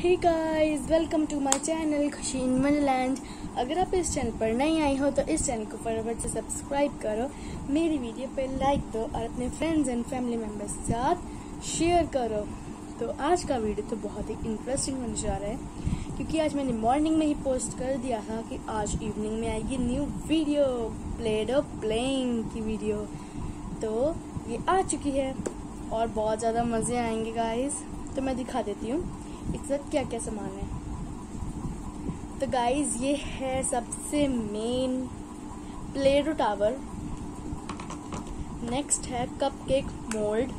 Hey guys, welcome to my channel Khushi in Wonderland. अगर आप इस चैनल पर नए आए हो तो इस चैनल को फटाफट से सब्सक्राइब करो, मेरी वीडियो पर लाइक दो और अपने फ्रेंड्स एंड फैमिली मेम्बर्स के साथ शेयर करो। तो आज का वीडियो तो बहुत ही इंटरेस्टिंग होने जा रहा है, क्योंकि आज मैंने मॉर्निंग में ही पोस्ट कर दिया था कि आज इवनिंग में आएगी न्यू वीडियो, प्ले-डो प्लेइंग की वीडियो। तो ये आ चुकी है और बहुत ज़्यादा मज़े आएंगे गाइस। तो मैं दिखा देती हूँ इसके साथ क्या क्या सामान है। तो गाइस, ये है सबसे मेन प्ले-डो टावर। नेक्स्ट है कपकेक मोल्ड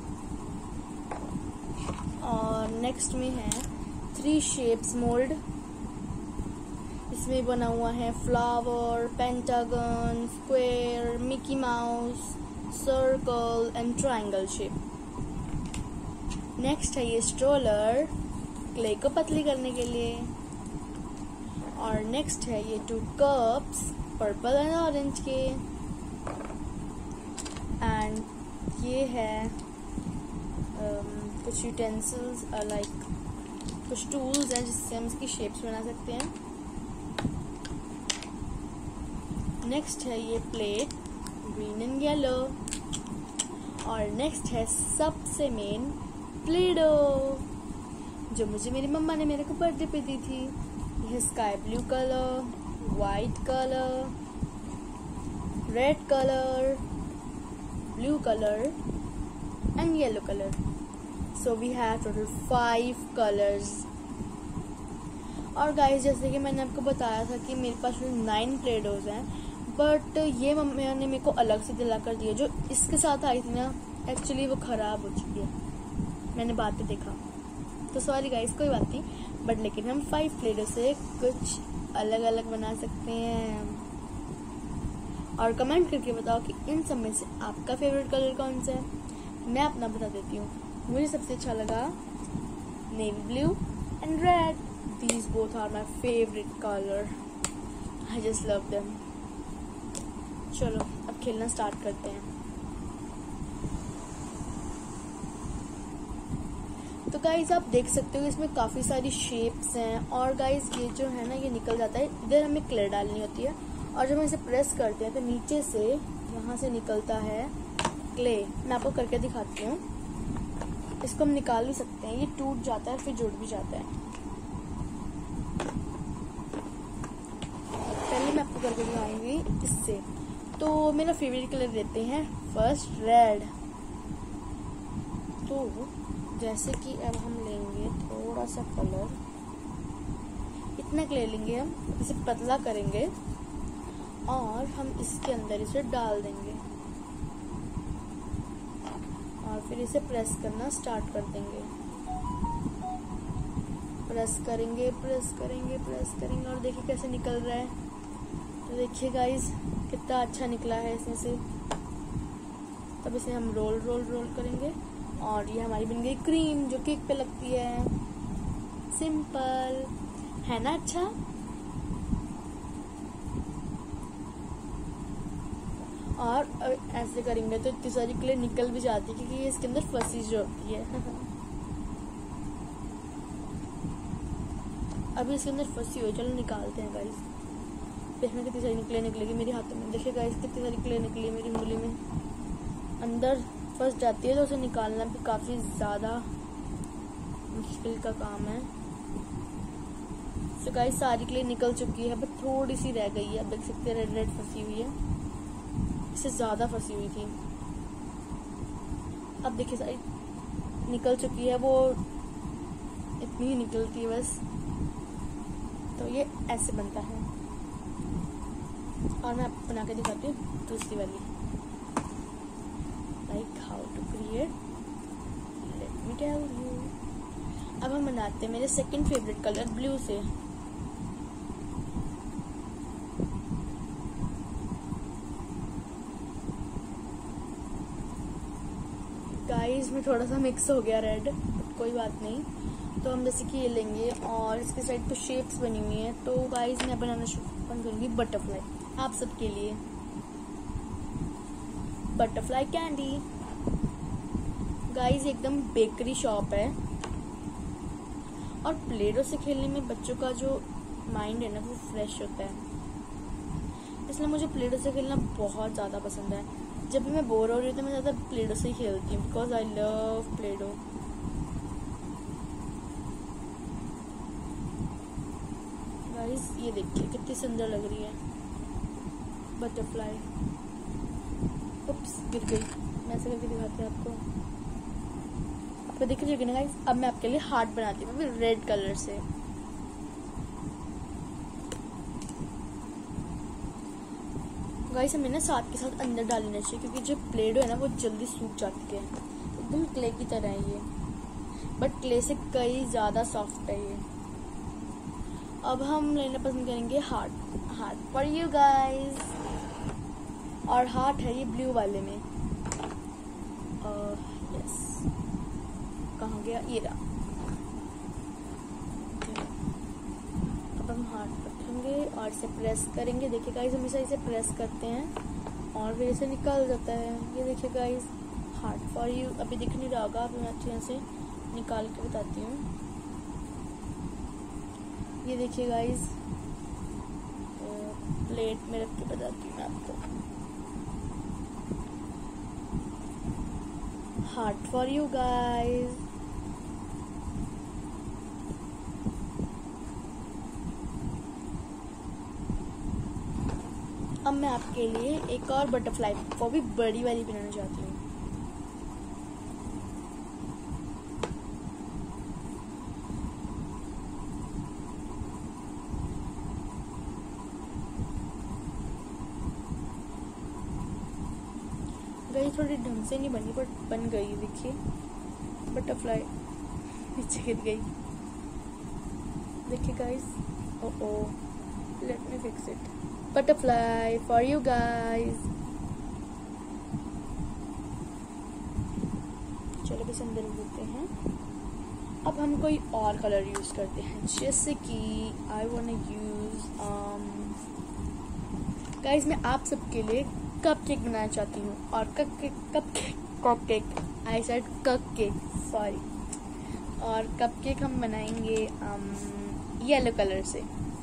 और नेक्स्ट में है 3 शेप्स मोल्ड। इसमें बना हुआ है flower, pentagon, square, Mickey Mouse, circle and triangle shape. Next है ये स्ट्रोलर, क्ले को पतली करने के लिए। और नेक्स्ट है ये 2 कप्स, पर्पल एंड ऑरेंज के। एंड ये है कुछ यूटेंसिल्स लाइक कुछ टूल्स हैं जिससे हम इसकी शेप्स बना सकते हैं। नेक्स्ट है ये प्लेट, ग्रीन एंड येलो। और नेक्स्ट है सबसे मेन प्ले-डो, जो मुझे मेरी मम्मा ने मेरे को बर्थडे पे दी थी। यह sky blue colour, white colour, red colour, blue colour and yellow colour. So we have total 5 colours. और गाइस, जैसे कि मैंने आपको बताया था कि मेरे पास 9 प्ले-डोज हैं, बट ये मम्मी ने मेरे को अलग से दिला कर दिया। जो इसके साथ आई थी ना, एक्चुअली वो खराब हो चुकी है, मैंने बाद में देखा। तो सॉरी गाइस, कोई बात नहीं। बट लेकिन हम 5 प्ले-डो से कुछ अलग अलग बना सकते हैं। और कमेंट करके बताओ कि इन सब में से आपका फेवरेट कलर कौन सा है। मैं अपना बता देती हूँ। मुझे सबसे अच्छा लगा navy blue and red. These both are my favourite colour. I just love them. चलो अब खेलना स्टार्ट करते हैं। तो गाइज, आप देख सकते हो इसमें काफ़ी सारी शेप्स हैं। और गाइज, ये जो है ना, ये निकल जाता है। इधर हमें क्ले डालनी होती है और जब हम इसे प्रेस करते हैं तो नीचे से यहाँ से निकलता है क्ले। मैं आपको करके दिखाती हूँ। इसको हम निकाल भी सकते हैं, ये टूट जाता है फिर जुड़ भी जाता है। पहले मैं आपको करके दिखाऊंगी इससे। तो मेरा फेवरेट कलर देते हैं फर्स्ट रेड। तो जैसे कि अब हम लेंगे थोड़ा सा कलर, इतना क्ले लेंगे, हम इसे पतला करेंगे और हम इसके अंदर इसे डाल देंगे और फिर इसे प्रेस करना स्टार्ट कर देंगे। प्रेस करेंगे, प्रेस करेंगे, प्रेस करेंगे और देखिए कैसे निकल रहा है। तो देखिए गाइस, कितना अच्छा निकला है इसमें से। तब इसे हम रोल रोल रोल करेंगे और ये हमारी बन गई क्रीम, जो केक पे लगती है। सिंपल है ना, अच्छा। और ऐसे करेंगे तो इतनी सारी क्ले निकल भी जाती है, क्योंकि ये इसके अंदर फंसी जो होती है। अभी इसके अंदर फंसी हुई, चलो निकालते हैं गाइस। देखना कितनी सारी क्ले निकलेगी मेरे हाथों में। देखिए गाइस, कितनी सारी क्ले निकली मेरी उंगली में। अंदर फंस जाती है तो उसे निकालना भी काफ़ी ज़्यादा मुश्किल का काम है। तो गाइस, सारी क्ले निकल चुकी है, बट थोड़ी सी रह गई है। आप देख सकते हैं रेड रेड फंसी हुई है, इससे ज़्यादा फंसी हुई थी। अब देखिए सारी निकल चुकी है, वो इतनी ही निकलती है बस। तो ये ऐसे बनता है और मैं आपको बना के दिखाती हूँ दूसरी वाली। Like how to create, let me tell you। अब हम बनाते हैं मेरे सेकंड फेवरेट कलर ब्लू से। गाइस, में थोड़ा सा मिक्स हो गया रेड, कोई बात नहीं। तो हम जैसे कि ये लेंगे और इसके साइड कुछ शेप्स बनी हुई हैं। तो गाइस, मैं बनाना शुरू करूँगी बटरफ्लाई आप सबके लिए। Butterfly candy. गाइस एकदम बेकरी शॉप है और प्लेडो से खेलने में बच्चों का जो माइंड है ना वो फ्रेश होता है, इसलिए मुझे प्लेडो से खेलना बहुत ज़्यादा पसंद है। जब भी मैं बोर हो रही हूँ तो मैं ज़्यादा प्लेडो से ही खेलती हूँ, because I love Play Doh. Guys ये देखिए कितनी सुंदर लग रही है बटरफ्लाई। उप्स गिर गई, मैं ऐसे करके दिखाती हूँ आपको, आपको दिख रही होगी ना गाइस। अब मैं आपके लिए हार्ट बनाती हूँ फिर रेड कलर से। गाइस हमें ना साथ के साथ अंदर डालना चाहिए, क्योंकि जो प्लेडो है ना वो जल्दी सूख जाती है, एकदम क्ले की तरह है ये, बट क्ले से कई ज़्यादा सॉफ्ट है ये। अब हम लेना पसंद करेंगे हार्ट फॉर यू गाइस, और हार्ट है ये ब्लू वाले में। यस, कहाँ गया, ये रहा। अब हम हार्ट रखेंगे और इसे प्रेस करेंगे। देखिए गाइस हमेशा इसे प्रेस करते हैं और फिर इसे निकल जाता है। ये देखिए गाइस हार्ट फॉर यू, अभी दिख नहीं रहा होगा, अभी मैं अच्छे से निकाल के बताती हूँ। ये देखिए गाइस प्लेट में रख के बताती हूँ मैं आपको। Heart for you guys. अब मैं आपके लिए एक और बटरफ्लाई, वो भी बड़ी वाली बनाना चाहती हूँ। गई थोड़ी ढंग से नहीं बनी, बट बन गई। देखिए बटरफ्लाई नीचे गिर गई। देखिए guys, oh let me fix it. Butterfly for you guys. चलो बस अंदर देते हैं। अब हम कोई और कलर यूज करते हैं, जैसे कि आई वांट यूज गाइस मैं आप सबके लिए कप केक बनाना चाहती हूँ। और cupcake I said cupcake, sorry. और कप केक हम बनाएंगे येलो कलर से।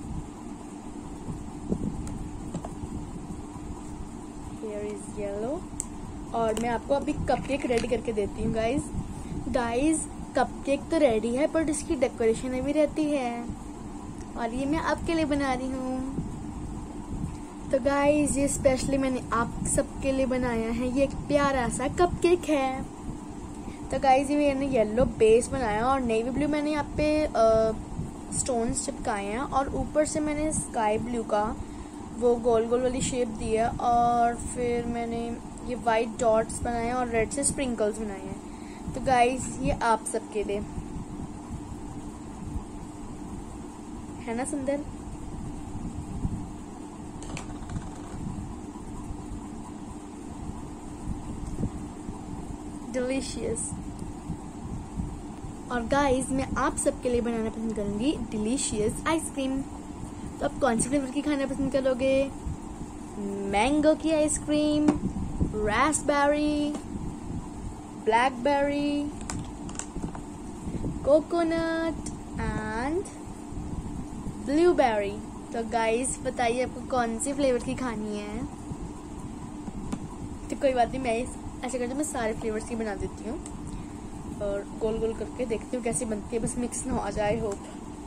Here is yellow. और मैं आपको अभी कप केक रेडी करके देती हूँ गाइस कप केक तो रेडी है, बट इसकी डेकोरेशन अभी रहती है, और ये मैं आपके लिए बना रही हूँ। तो गाइस ये स्पेशली मैंने आप सबके लिए बनाया है। ये एक प्यारा सा कप केक है। तो गाइस ये मैंने येलो बेस बनाया और नेवी ब्लू मैंने यहाँ पे स्टोन्स चिपकाए हैं, और ऊपर से मैंने स्काई ब्लू का वो गोल गोल वाली शेप दी है, और फिर मैंने ये वाइट डॉट्स बनाए और रेड से स्प्रिंकल्स बनाए हैं। तो गाइस ये आप सबके लिए है ना सुंदर। डिलीशियस। और गाइस मैं आप सबके लिए बनाना पसंद करूंगी डिलीशियस आइसक्रीम। तो आप कौन सी फ्लेवर की खाना पसंद करोगे? मैंगो की ice cream, raspberry, blackberry, coconut and blueberry. तो गाइस बताइए आपको कौन सी फ्लेवर की खानी है। तो कोई बात नहीं, मैं ऐसे करके मैं सारे फ्लेवर्स की बना देती हूँ और गोल गोल करके देखती हूँ कैसी बनती है, बस मिक्स ना हो जाए। होप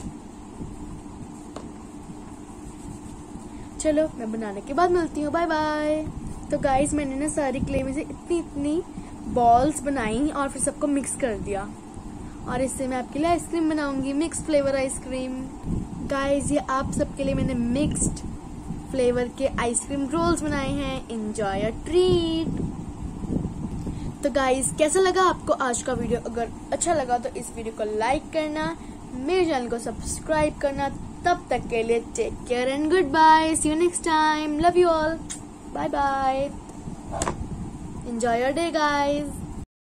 चलो मैं बनाने के बाद मिलती हूँ, बाय बाय। तो गाइस मैंने ना सारी क्ले में से इतनी बॉल्स बनाई और फिर सबको मिक्स कर दिया, और इससे मैं आपके लिए आइसक्रीम बनाऊंगी, मिक्स फ्लेवर आइसक्रीम। गाइस ये आप सबके लिए मैंने मिक्स्ड फ्लेवर के आइसक्रीम रोल्स बनाए हैं। Enjoy a treat. तो गाइस कैसा लगा आपको आज का वीडियो? अगर अच्छा लगा तो इस वीडियो को लाइक करना, मेरे चैनल को सब्सक्राइब करना। तब तक के लिए take care and goodbye, see you next time, love you all, bye bye, enjoy your day guys.